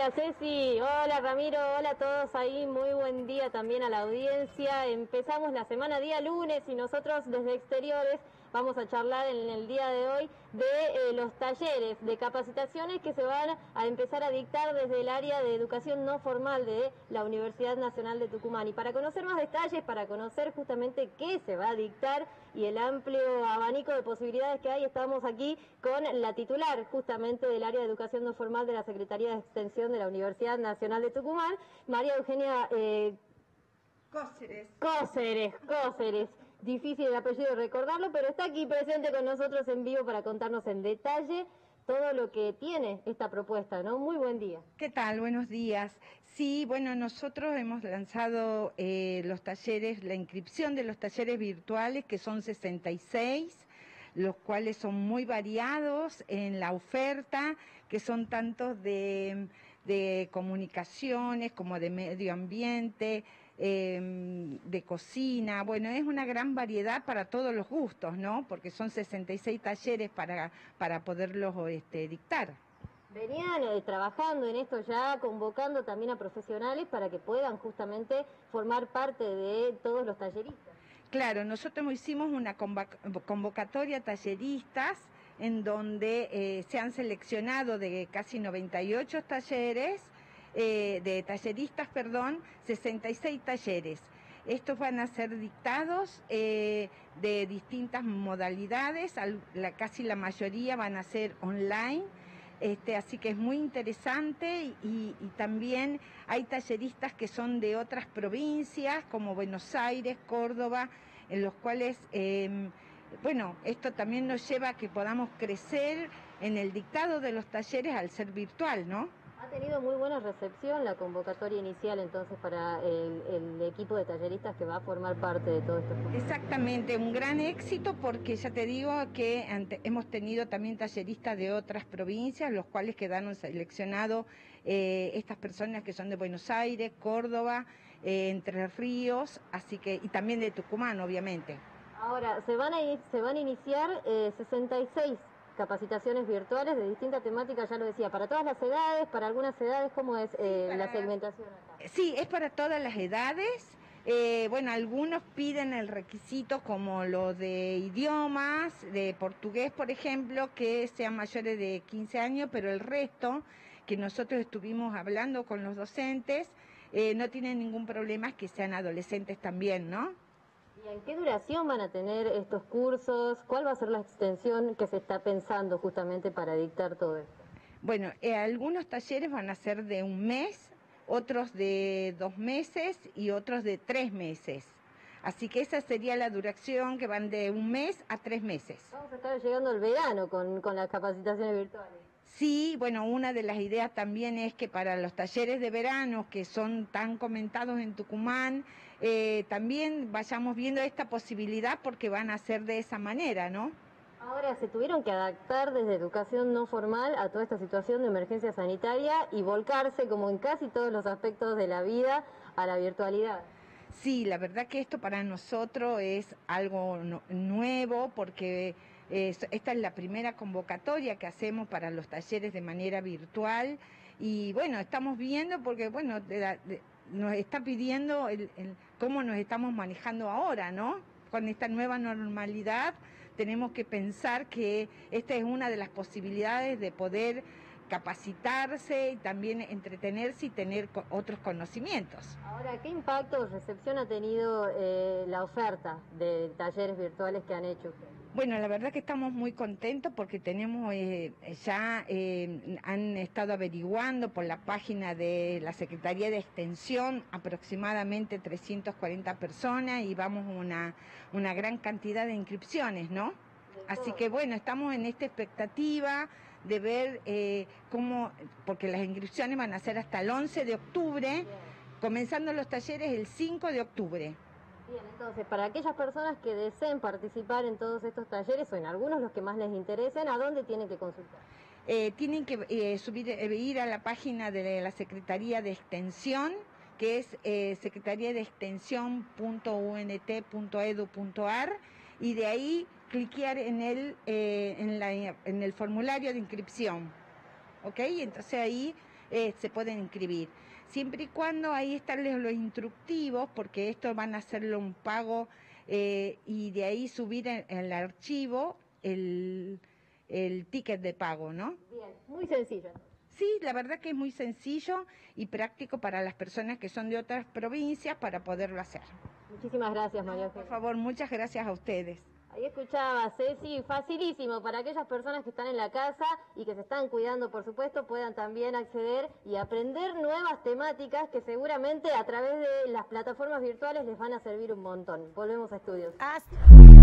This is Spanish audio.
Hola Ceci, hola Ramiro, hola a todos ahí, muy buen día también a la audiencia. Empezamos la semana día lunes y nosotros desde Exteriores vamos a charlar en el día de hoy de los talleres de capacitaciones que se van a empezar a dictar desde el área de educación no formal de la Universidad Nacional de Tucumán. Y para conocer más detalles, para conocer justamente qué se va a dictar y el amplio abanico de posibilidades que hay, estamos aquí con la titular justamente del área de educación no formal de la Secretaría de Extensión de la Universidad Nacional de Tucumán, María Eugenia Cóceres. Difícil el apellido recordarlo, pero está aquí presente con nosotros en vivo para contarnos en detalle todo lo que tiene esta propuesta, ¿no? Muy buen día. ¿Qué tal? Buenos días. Sí, bueno, nosotros hemos lanzado los talleres, la inscripción de los talleres virtuales, que son 66, los cuales son muy variados en la oferta, que son tantos de comunicaciones como de medio ambiente, de cocina. Bueno, es una gran variedad para todos los gustos, ¿no? Porque son 66 talleres para poderlos dictar. Venían trabajando en esto ya, convocando también a profesionales para que puedan justamente formar parte de todos los talleristas. Claro, nosotros hicimos una convocatoria a talleristas en donde se han seleccionado de casi 98 talleres, de talleristas, 66 talleres. Estos van a ser dictados de distintas modalidades, casi la mayoría van a ser online. Así que es muy interesante y también hay talleristas que son de otras provincias como Buenos Aires, Córdoba, en los cuales, bueno, esto también nos lleva a que podamos crecer en el dictado de los talleres al ser virtual, ¿no? Ha tenido muy buena recepción la convocatoria inicial entonces para el equipo de talleristas que va a formar parte de todo esto. Exactamente, un gran éxito porque ya te digo que hemos tenido también talleristas de otras provincias, los cuales quedaron seleccionados estas personas que son de Buenos Aires, Córdoba, Entre Ríos, así que y también de Tucumán, obviamente. Ahora, se van a iniciar 66 capacitaciones virtuales de distintas temáticas, ya lo decía, para todas las edades, para algunas edades, ¿cómo es la segmentación acá? Sí, es para todas las edades. Bueno, algunos piden el requisito como lo de idiomas, de portugués, por ejemplo, que sean mayores de 15 años, pero el resto, que nosotros estuvimos hablando con los docentes, no tienen ningún problema, es que sean adolescentes también, ¿no? ¿Y en qué duración van a tener estos cursos? ¿Cuál va a ser la extensión que se está pensando justamente para dictar todo esto? Bueno, algunos talleres van a ser de un mes, otros de 2 meses y otros de 3 meses. Así que esa sería la duración, que van de un mes a 3 meses. Vamos a estar llegando al verano con las capacitaciones virtuales. Sí, bueno, una de las ideas también es que para los talleres de verano que son tan comentados en Tucumán, también vayamos viendo esta posibilidad porque van a ser de esa manera, ¿no? Ahora, se tuvieron que adaptar desde educación no formal a toda esta situación de emergencia sanitaria y volcarse, como en casi todos los aspectos de la vida, a la virtualidad. Sí, la verdad que esto para nosotros es algo nuevo porque esta es la primera convocatoria que hacemos para los talleres de manera virtual y bueno, estamos viendo porque bueno, nos está pidiendo cómo nos estamos manejando ahora, ¿no? Con esta nueva normalidad tenemos que pensar que esta es una de las posibilidades de poder capacitarse y también entretenerse y tener otros conocimientos. Ahora, ¿qué impacto o recepción ha tenido la oferta de talleres virtuales que han hecho? Bueno, la verdad que estamos muy contentos porque tenemos han estado averiguando por la página de la Secretaría de Extensión aproximadamente 340 personas y vamos una gran cantidad de inscripciones, ¿no? Así que bueno, estamos en esta expectativa de ver cómo, porque las inscripciones van a ser hasta el 11 de octubre, comenzando los talleres el 5 de octubre. Bien, entonces, para aquellas personas que deseen participar en todos estos talleres o en algunos los que más les interesen, ¿a dónde tienen que consultar? Tienen que ir a la página de la Secretaría de Extensión, que es secretariadeextensión.unt.edu.ar, y de ahí cliquear en el formulario de inscripción. ¿Ok? Entonces ahí se pueden inscribir. Siempre y cuando ahí están los instructivos, porque esto van a hacerle un pago y de ahí subir en el archivo el ticket de pago, ¿no? Bien, muy sencillo. Sí, la verdad que es muy sencillo y práctico para las personas que son de otras provincias para poderlo hacer. Muchísimas gracias, María Eugenia. Por favor, muchas gracias a ustedes. Ahí escuchaba, Ceci, facilísimo para aquellas personas que están en la casa y que se están cuidando, por supuesto, puedan también acceder y aprender nuevas temáticas que seguramente a través de las plataformas virtuales les van a servir un montón. Volvemos a estudios.